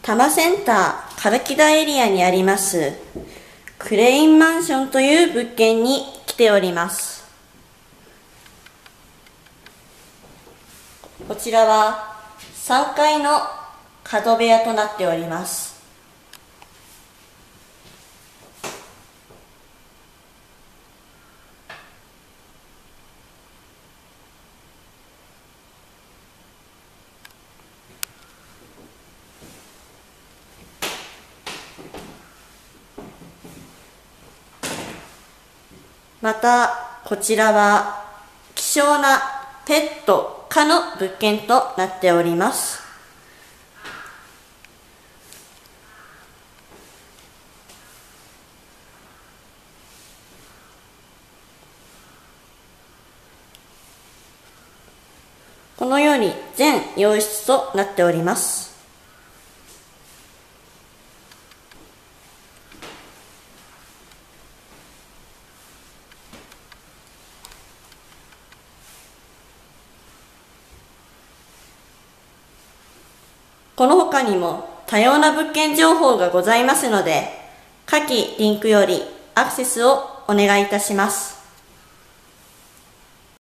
多摩センター唐木田エリアにありますクレインマンションという物件に来ております。こちらは3階の角部屋となっております。また、こちらは希少なペット可の物件となっております。このように全洋室となっております。この他にも多様な物件情報がございますので、下記リンクよりアクセスをお願いいたします。